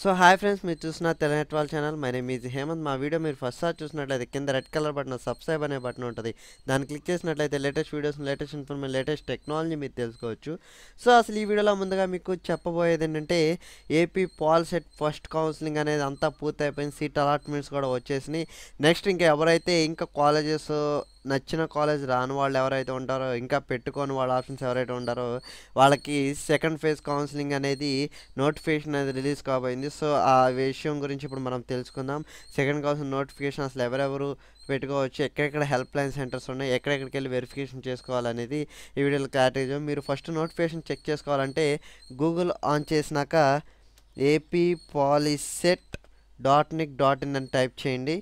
So hi friends, మీరు చూస్తున్న తెలంగాణ వాళ్ళ channel. My name is Hemanth. మా వీడియో మీరు ఫస్ట్ సార్ చూసినట్లయితే కింద రెడ్ కలర్ బటన్ సబ్స్క్రైబ్ అనే బటన్ ఉంటుంది. దాన్ని క్లిక్ చేసినట్లయితే latest videos, latest information, latest technology మీరు తెలుసుకోవచ్చు. సో అసలు ఈ వీడియోలో ముందుగా మీకు చెప్పబోయేది ఏంటంటే, ఏపీ పాల్సెట్ ఫస్ట్ కౌన్సిలింగ్ అనేది అంతా పూర్తి అయిపోయింది. సీట్ అలాట్మెంట్స్ కూడా వచ్చేసినాయి. నెక్స్ట్ ఇంకా ఎవరైతే ఇంకా కాలేజెస్ నచ్చిన కాలేజ్ రాని వాళ్ళు ఎవరైతే ఉంటారో, ఇంకా పెట్టుకొని వాళ్ళ ఆప్షన్స్ ఎవరైతే ఉంటారో వాళ్ళకి సెకండ్ ఫేజ్ కౌన్సిలింగ్ అనేది నోటిఫికేషన్ అనేది రిలీజ్ కాబోయింది. సో ఆ విషయం గురించి ఇప్పుడు మనం తెలుసుకుందాం. సెకండ్ కౌన్సిలింగ్ నోటిఫికేషన్ అసలు ఎవరెవరు పెట్టుకోవచ్చు, ఎక్కడెక్కడ హెల్ప్ లైన్ సెంటర్స్ ఉన్నాయి, ఎక్కడెక్కడికి వెళ్ళి వెరిఫికేషన్ చేసుకోవాలనేది ఈ వీడియోలో క్లారిటీ. మీరు ఫస్ట్ నోటిఫికేషన్ చెక్ చేసుకోవాలంటే గూగుల్ ఆన్ చేసినాక appoliset.nic.in అని టైప్ చేయండి.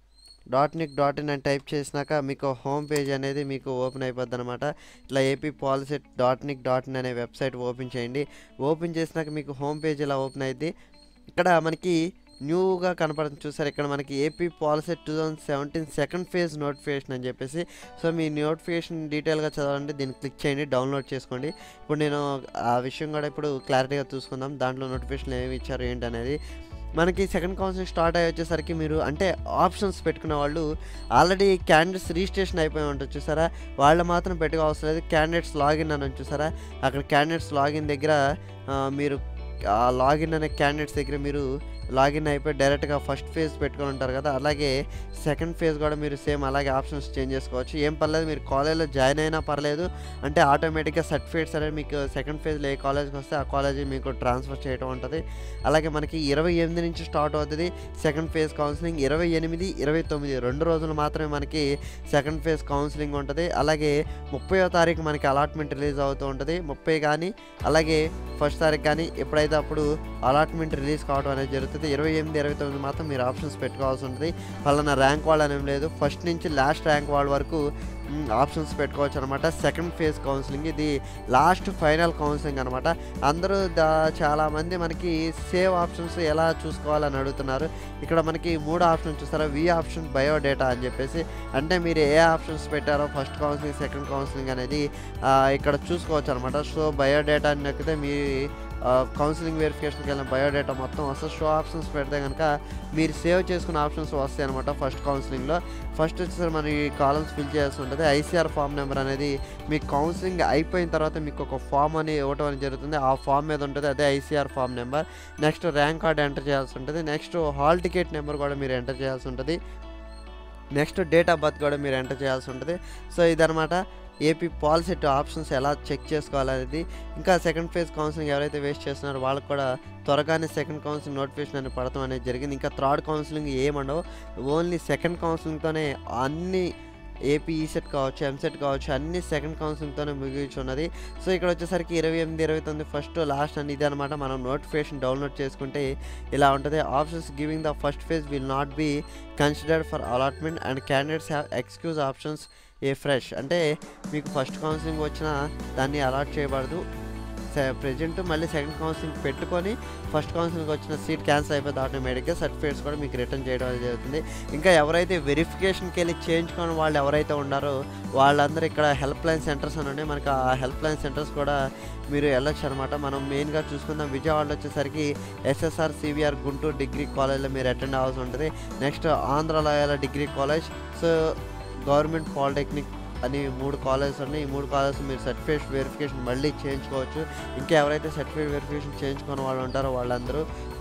.nic.in అని టైప్ చేసినాక మీకు హోమ్ పేజ్ అనేది మీకు ఓపెన్ అయిపోద్ది అనమాట. ఇట్లా appoliset.nic.in అనే వెబ్సైట్ ఓపెన్ చేయండి. ఓపెన్ చేసినాక మీకు హోమ్ పేజ్ ఇలా ఓపెన్ అయింది. ఇక్కడ మనకి న్యూగా కనపడుతుంది చూసారు. ఇక్కడ మనకి AP Polycet 2017 second phase notification అని చెప్పేసి. సో మీ నోటిఫికేషన్ డీటెయిల్గా చదవాలంటే దీన్ని క్లిక్ చేయండి, డౌన్లోడ్ చేసుకోండి. ఇప్పుడు నేను ఆ విషయం కూడా ఇప్పుడు క్లారిటీగా చూసుకుందాం. దాంట్లో నోటిఫికేషన్ ఏమి ఇచ్చారు ఏంటి అనేది. మనకి సెకండ్ కౌన్సిలింగ్ స్టార్ట్ అయ్యి వచ్చేసరికి మీరు అంటే ఆప్షన్స్ పెట్టుకునే వాళ్ళు ఆల్రెడీ క్యాండిడేట్స్ రిజిస్ట్రేషన్ అయిపోయి ఉంటుంది చూసారా, వాళ్ళు మాత్రం పెట్టుకోవసరం లేదు. క్యాండిడేట్స్ లాగిన్ అని చూసారా, అక్కడ క్యాండిడేట్స్ లాగిన్ దగ్గర మీరు లాగిన్ అనే క్యాండిడేట్స్ దగ్గర మీరు లాగిన్ అయిపోయి డైరెక్ట్గా ఫస్ట్ ఫేజ్ పెట్టుకొని ఉంటారు కదా, అలాగే సెకండ్ ఫేజ్ కూడా మీరు సేమ్ అలాగే ఆప్షన్స్ చేంజ్ చేసుకోవచ్చు. ఏం పర్లేదు, మీరు కాలేజ్లో జాయిన్ అయినా పర్లేదు. అంటే ఆటోమేటిక్గా సర్టిఫికేట్స్ అనేది మీకు సెకండ్ ఫేజ్లో ఏ కాలేజ్కి వస్తే ఆ కాలేజీ మీకు ట్రాన్స్ఫర్ చేయడం ఉంటుంది. అలాగే మనకి 28 నుంచి స్టార్ట్ అవుతుంది సెకండ్ ఫేజ్ కౌన్సిలింగ్. 28, 29 2 రోజులు మాత్రమే మనకి సెకండ్ ఫేజ్ కౌన్సిలింగ్ ఉంటుంది. అలాగే 30వ తారీఖు మనకి అలాట్మెంట్ రిలీజ్ అవుతూ ఉంటుంది. 30 కానీ అలాగే 1st తారీఖు కానీ ఎప్పుడైతే అప్పుడు అలాట్మెంట్ రిలీజ్ కావడం అనేది జరుగుతుంది. 28, 29 మాత్రం మీరు ఆప్షన్స్ పెట్టుకోవాల్సి ఉంటుంది. పలానా ర్యాంక్ వాళ్ళు అనేం లేదు, ఫస్ట్ నుంచి లాస్ట్ ర్యాంక్ వాళ్ళ వరకు ఆప్షన్స్ పెట్టుకోవచ్చు అనమాట. సెకండ్ ఫేజ్ కౌన్సిలింగ్ ఇది లాస్ట్ ఫైనల్ కౌన్సిలింగ్ అనమాట. అందరూ చాలామంది మనకి సేవ్ ఆప్షన్స్ ఎలా చూసుకోవాలని అడుగుతున్నారు. ఇక్కడ మనకి 3 ఆప్షన్స్ చూస్తారా, వి ఆప్షన్, బయోడేటా అని చెప్పేసి. అంటే మీరు ఏ ఆప్షన్స్ పెట్టారో ఫస్ట్ కౌన్సిలింగ్ సెకండ్ కౌన్సిలింగ్ అనేది ఇక్కడ చూసుకోవచ్చు అనమాట. సో బయోడేటా అని నొక్కితే మీ కౌన్సిలింగ్ వెరిఫికేషన్కి వెళ్ళిన బయోడేటా మొత్తం వస్తుంది. షో ఆప్షన్స్ పెడితే కనుక మీరు సేవ్ చేసుకున్న ఆప్షన్స్ వస్తాయి అనమాట. ఫస్ట్ కౌన్సిలింగ్లో ఫస్ట్ వచ్చేసరి మనం ఈ కాలమ్స్ ఫిల్ చేయాల్సి ఉంటుంది. ఐసీఆర్ ఫామ్ నెంబర్ అనేది మీ కౌన్సిలింగ్ అయిపోయిన తర్వాత మీకు ఒక ఫామ్ అని ఇవ్వటం అనేది జరుగుతుంది. ఆ ఫామ్ మీద ఉంటుంది, అదే ICR form number. Next rank card enter చేయాల్సి ఉంటుంది. నెక్స్ట్ హాల్ టికెట్ నెంబర్ కూడా మీరు ఎంటర్ చేయాల్సి ఉంటుంది. నెక్స్ట్ డేట్ ఆఫ్ బర్త్ కూడా మీరు ఎంటర్ చేయాల్సి ఉంటుంది. సో ఇదనమాట ఏపీ పాలసెట్ ఆప్షన్స్ ఎలా చెక్ చేసుకోవాలనేది. ఇంకా సెకండ్ ఫేజ్ కౌన్సిలింగ్ ఎవరైతే వేస్ట్ చేస్తున్నారో వాళ్ళకి కూడా త్వరగానే సెకండ్ కౌన్సిలింగ్ నోటిఫికేషన్ అనేది పడటం అనేది జరిగింది. ఇంకా థర్డ్ కౌన్సిలింగ్ ఏమండవు, ఓన్లీ సెకండ్ కౌన్సిలింగ్తోనే అన్ని ఏపీ ఈసెట్ కావచ్చు, ఎంసెట్ కావచ్చు, అన్ని సెకండ్ కౌన్సిలింగ్తోనే ముగించున్నది. సో ఇక్కడ వచ్చేసరికి 28, 29 ఫస్ట్ లాస్ట్ అని ఇది అనమాట. మనం నోటిఫికేషన్ డౌన్లోడ్ చేసుకుంటే ఇలా ఉంటుంది. Options giving the first phase will not be considered for allotment and candidates have excuse options a fresh. అంటే మీకు ఫస్ట్ కౌన్సిలింగ్ వచ్చినా దాన్ని అలాట్ చేయబడదు. ప్రజెంట్ మళ్ళీ సెకండ్ కౌన్సిలింగ్ పెట్టుకొని ఫస్ట్ కౌన్సిలింగ్ వచ్చిన సీట్ క్యాన్సిల్ అయిపోతే ఆటోమేటిక్గా సర్టిఫికేట్స్ కూడా మీకు రిటర్న్ చేయడం అనేది జరుగుతుంది. ఇంకా ఎవరైతే వెరిఫికేషన్కి వెళ్ళి చేయించుకొని వాళ్ళు ఎవరైతే ఉన్నారో వాళ్ళందరూ ఇక్కడ హెల్ప్ లైన్ సెంటర్స్ అని ఉన్నాయి. మనకి ఆ హెల్ప్ లైన్ సెంటర్స్ కూడా మీరు వెళ్ళొచ్చు అనమాట. మనం మెయిన్గా చూసుకుందాం, విజయవాడలో వచ్చేసరికి ఎస్ఎస్ఆర్ సివిఆర్ గుంటూరు డిగ్రీ కాలేజ్లో మీరు అటెండ్ అవ్వాల్సి ఉంటుంది. Next Andhra Loyola degree college, so government polytechnic అని 3 కాలేజెస్ ఉన్నాయి. ఈ 3 కాలేజెస్ మీరు సర్టిఫికేట్ వెరిఫికేషన్ మళ్ళీ చేయించుకోవచ్చు. ఇంకా ఎవరైతే సర్టిఫికేట్ వెరిఫికేషన్ చేయించుకున్న వాళ్ళు ఉంటారో వాళ్ళందరూ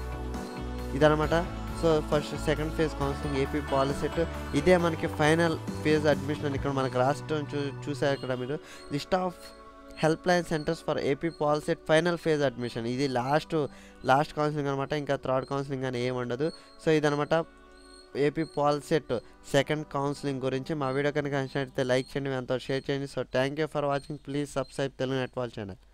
ఇదనమాట. So first second phase counselling AP Polycet ఇదే మనకి ఫైనల్ ఫేజ్ అడ్మిషన్ అని ఇక్కడ మనకి రాష్ట్రం చూసారు. ఇక్కడ మీరు list of help line centres for AP Polycet final phase admission. ఇది లాస్ట్ కౌన్సిలింగ్ అనమాట. ఇంకా థర్డ్ కౌన్సిలింగ్ అని ఏమి ఉండదు. సో ఇదనమాట ఏపీ పాలసెట్ సెకండ్ కౌన్సిలింగ్ గురించి. మా వీడియో కనుక నచ్చినట్లయితే లైక్ చేయండి, ఎంతో షేర్ చేయండి. So thank you for watching. Please subscribe Telugu net wall channel.